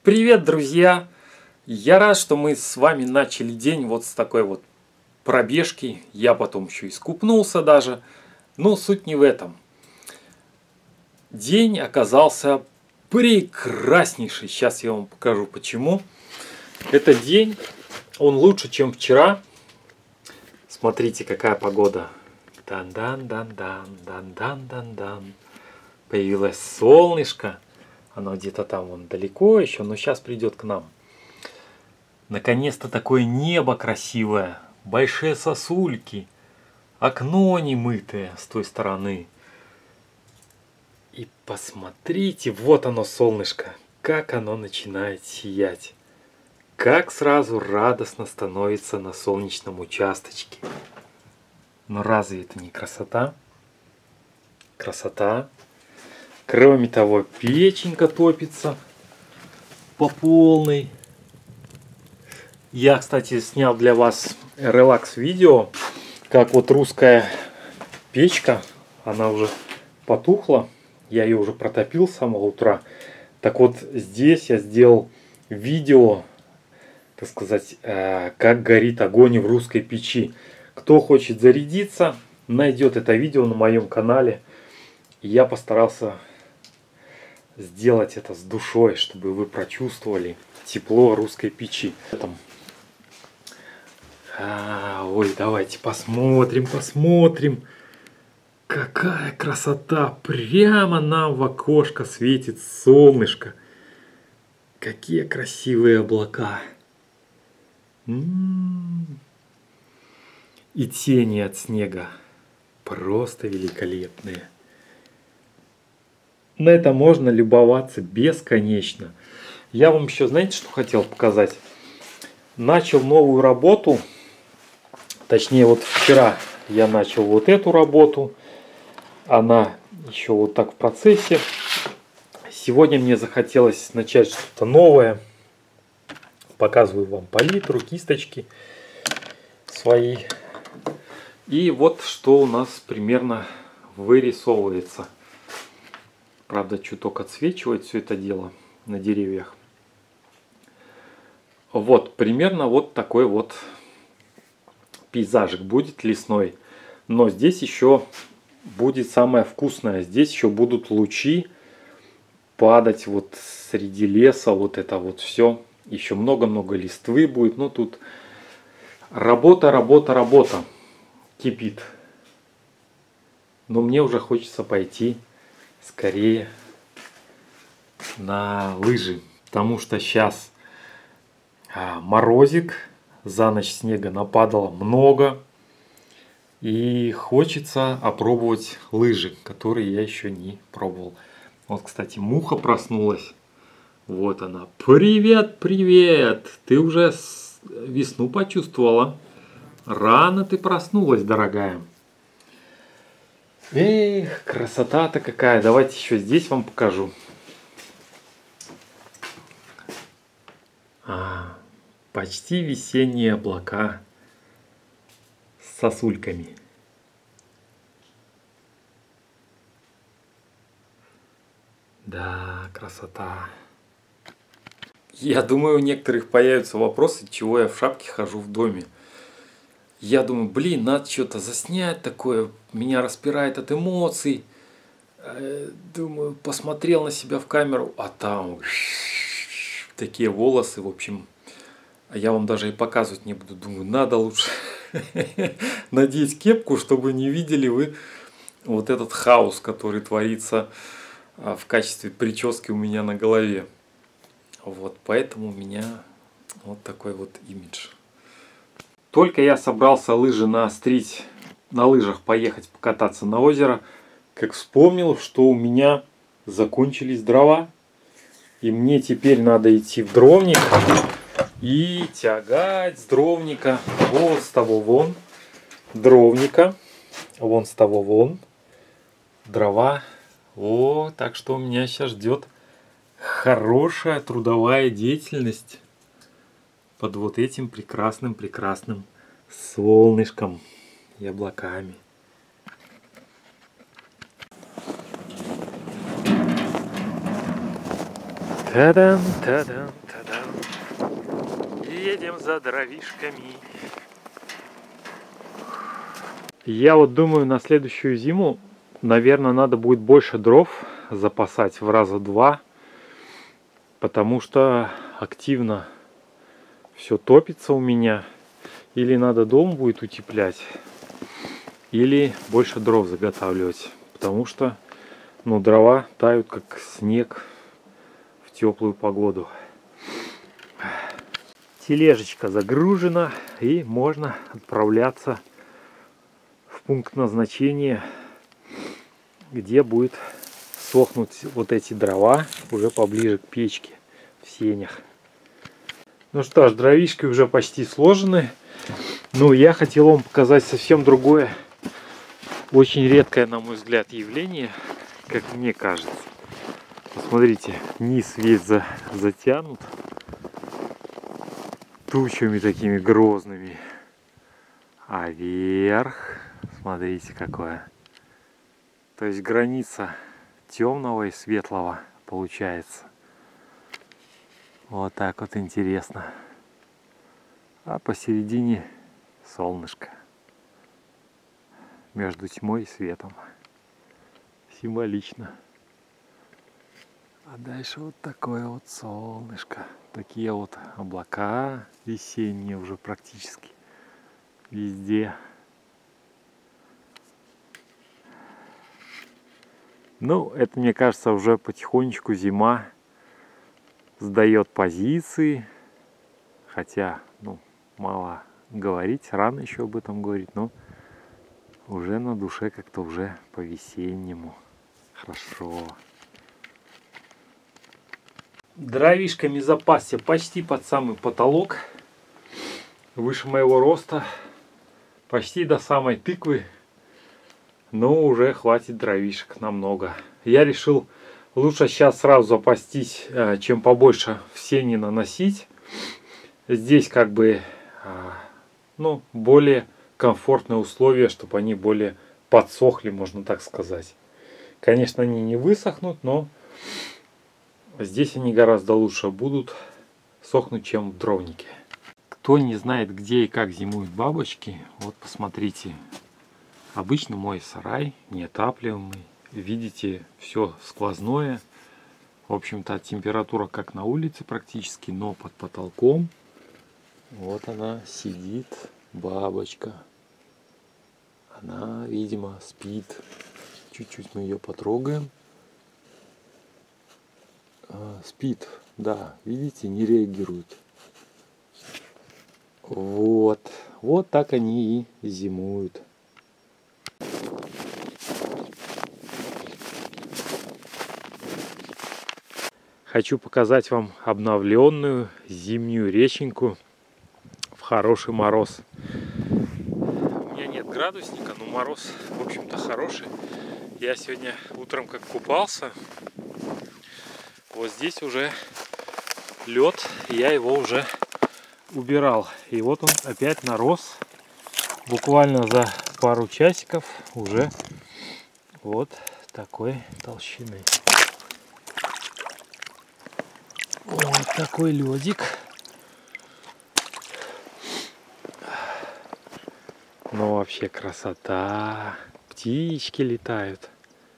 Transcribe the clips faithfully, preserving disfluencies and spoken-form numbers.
Привет, друзья! Я рад, что мы с вами начали день вот с такой вот пробежки. Я потом еще искупнулся даже. Но суть не в этом. День оказался прекраснейший. Сейчас я вам покажу почему. Этот день, он лучше, чем вчера. Смотрите, какая погода. Дан-дан-дан-дан, дан-дан-дан-дан. Появилось солнышко. Оно где-то там вон далеко еще, но сейчас придет к нам. Наконец-то такое небо красивое. Большие сосульки. Окно немытое с той стороны. И посмотрите, вот оно солнышко. Как оно начинает сиять. Как сразу радостно становится на солнечном участочке. Но разве это не красота? Красота. Кроме того, печенька топится по полной. Я, кстати, снял для вас релакс-видео, как вот русская печка, она уже потухла. Я ее уже протопил с самого утра. Так вот, здесь я сделал видео, так сказать, как горит огонь в русской печи. Кто хочет зарядиться, найдет это видео на моем канале. Я постарался сделать это с душой, чтобы вы прочувствовали тепло русской печи. А, ой, давайте посмотрим, посмотрим. Какая красота! Прямо нам в окошко светит солнышко. Какие красивые облака. М-м-м. И тени от снега просто великолепные. На это можно любоваться бесконечно. Я вам еще, знаете, что хотел показать? Начал новую работу. Точнее, вот вчера я начал вот эту работу. Она еще вот так в процессе. Сегодня мне захотелось начать что-то новое. Показываю вам палитру, кисточки свои. И вот что у нас примерно вырисовывается. Правда, чуток отсвечивает все это дело на деревьях. Вот, примерно вот такой вот пейзажик будет лесной. Но здесь еще будет самое вкусное. Здесь еще будут лучи падать вот среди леса. Вот это вот все. Еще много-много листвы будет. Ну, тут работа, работа, работа кипит. Но мне уже хочется пойти скорее на лыжи, потому что сейчас а, морозик, за ночь снега нападало много, и хочется опробовать лыжи, которые я еще не пробовал. Вот, кстати, муха проснулась. Вот она. Привет, привет! Ты уже весну почувствовала? Рано ты проснулась, дорогая. Эх, красота-то какая. Давайте еще здесь вам покажу. А, почти весенние облака с сосульками. Да, красота. Я думаю, у некоторых появятся вопросы, чего я в шапке хожу в доме. Я думаю, блин, надо что-то заснять такое, меня распирает от эмоций. Думаю, посмотрел на себя в камеру, а там такие волосы, в общем. А я вам даже и показывать не буду. Думаю, надо лучше надеть кепку, чтобы не видели вы вот этот хаос, который творится в качестве прически у меня на голове. Вот, поэтому у меня вот такой вот имидж. Только я собрался лыжи наострить, на лыжах поехать покататься на озеро, как вспомнил, что у меня закончились дрова. И мне теперь надо идти в дровник и тягать с дровника вот с того вон дровника, вон с того вон дрова. О, так что у меня сейчас ждет хорошая трудовая деятельность под вот этим прекрасным-прекрасным солнышком и облаками. Та-дам, та-дам, та-дам. Едем за дровишками. Я вот думаю, на следующую зиму, наверное, надо будет больше дров запасать в раза два, потому что активно все топится у меня. Или надо дом будет утеплять, или больше дров заготавливать, потому что, ну, дрова тают как снег в теплую погоду. Тележечка загружена, и можно отправляться в пункт назначения, где будет сохнуть вот эти дрова уже поближе к печке в сенях. Ну что ж, дровишки уже почти сложены. Ну, я хотел вам показать совсем другое, очень редкое, на мой взгляд, явление, как мне кажется. Посмотрите, низ весь за, затянут тучами такими грозными, а верх, смотрите, какое. То есть граница темного и светлого получается. Вот так вот интересно. А посередине солнышко. Между тьмой и светом. Символично. А дальше вот такое вот солнышко. Такие вот облака весенние уже практически везде. Ну, это, мне кажется, уже потихонечку зима сдает позиции. Хотя, ну, мало говорить, рано еще об этом говорить, но уже на душе как-то уже по-весеннему. Хорошо. Дровишками запасся почти под самый потолок. Выше моего роста. Почти до самой тыквы. Но уже хватит дровишек намного. Я решил лучше сейчас сразу запастись, чем побольше в сене наносить. Здесь как бы, ну, более комфортные условия, чтобы они более подсохли, можно так сказать. Конечно, они не высохнут, но здесь они гораздо лучше будут сохнуть, чем в дровнике. Кто не знает, где и как зимуют бабочки, вот посмотрите. Обычно мой сарай неотапливаемый. Видите, все сквозное. В общем-то, температура как на улице практически, но под потолком. Вот она сидит, бабочка. Она, видимо, спит. Чуть-чуть мы ее потрогаем. А, спит, да, видите, не реагирует. Вот, вот так они и зимуют. Хочу показать вам обновленную зимнюю реченьку в хороший мороз. У меня нет градусника, но мороз, в общем-то, хороший. Я сегодня утром как купался. Вот здесь уже лед, я его уже убирал. И вот он опять нарос. Буквально за пару часиков уже вот такой толщины. Вот такой ледик. Ну вообще красота. Птички летают.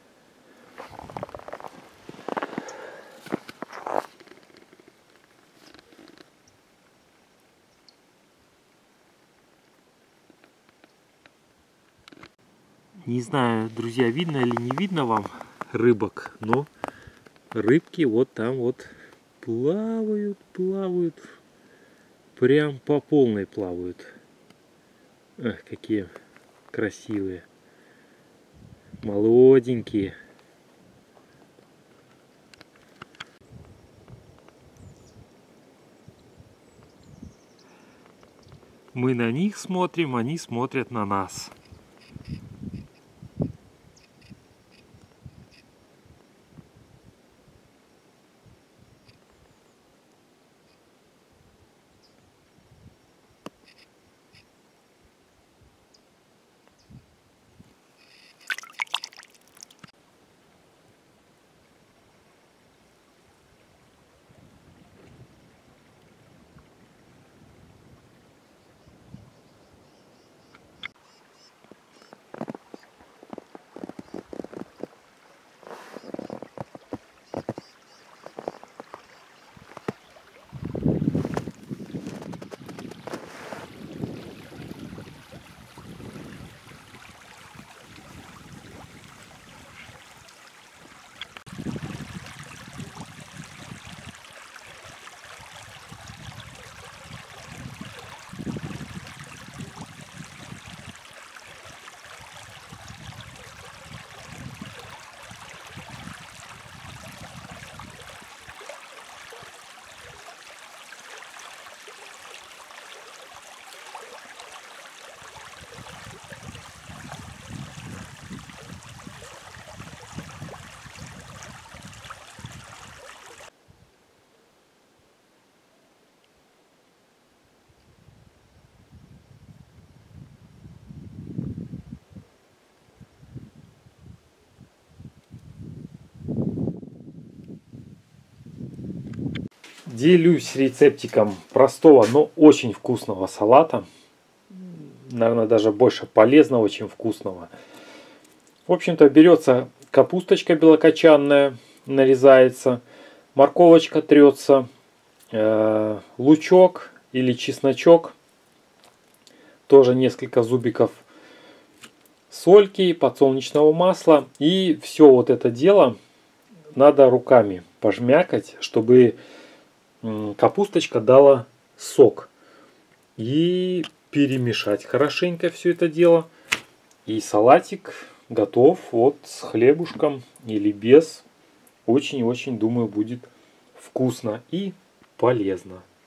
Не знаю, друзья, видно или не видно вам рыбок, но рыбки вот там вот плавают, плавают. Прям по полной плавают. Ах, какие красивые. Молоденькие. Мы на них смотрим, они смотрят на нас. Делюсь рецептиком простого, но очень вкусного салата. Наверное, даже больше полезного, чем вкусного. В общем-то, берется капусточка белокочанная, нарезается, морковочка трется, э, лучок или чесночок, тоже несколько зубиков сольки, подсолнечного масла. И все вот это дело надо руками пожмякать, чтобы капусточка дала сок. И перемешать хорошенько все это дело. И салатик готов. Вот с хлебушком или без. Очень-очень, думаю, будет вкусно и полезно.